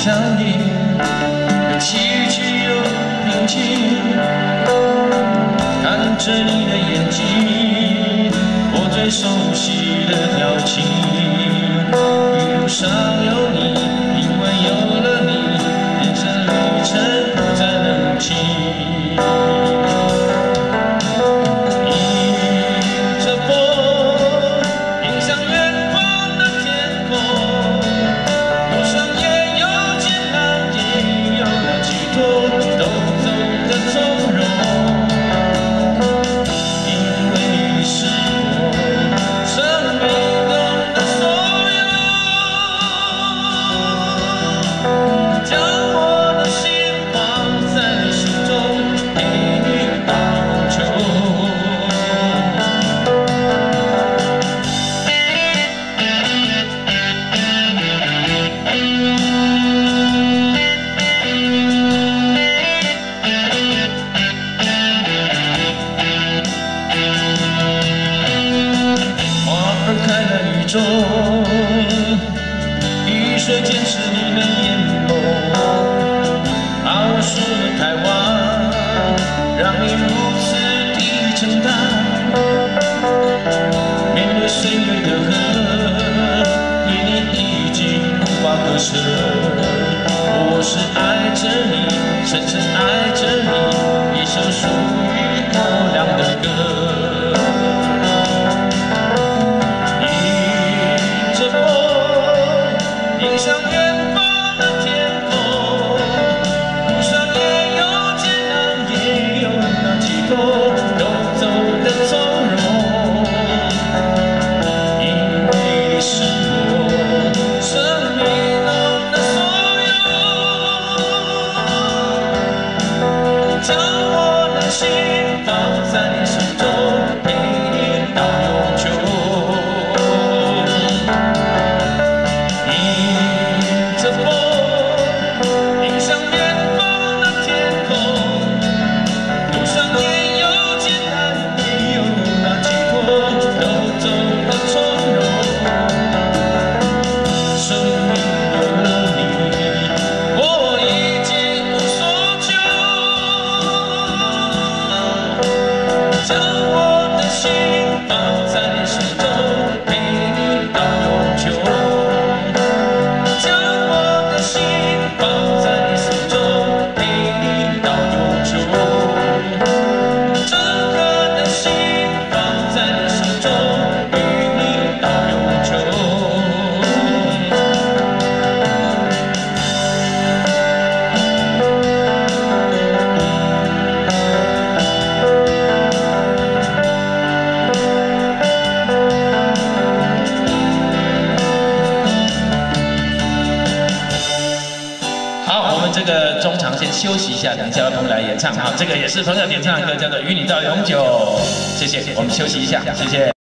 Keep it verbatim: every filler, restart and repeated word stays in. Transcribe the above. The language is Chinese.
相依，崎岖又平静。看着你的眼睛，我最熟悉的表情。一路上有你，因为有了你，人生旅程不再冷清。 中，一瞬间是你的眼眸，把我输了台湾，让你如此地承担。面对岁月的河，因你已经无法割舍。我是爱着你，深深爱着你，一首属于我俩的歌。 迎向远方的天空，路上也有艰难，也有那寄托，都走得从容。因为你是我生命中的所有，将我的心放在你手中，陪你到永久。 将我的心放在你手中，陪你到永久。将我的心放在你手中，陪你到永久。整个的心放在你手中，与你到永久。 这个中场先休息一下，等一下朋友来演唱。好，这个也是朋友点唱的歌，叫做《与你到永久》。谢谢，我们休息一下，谢谢。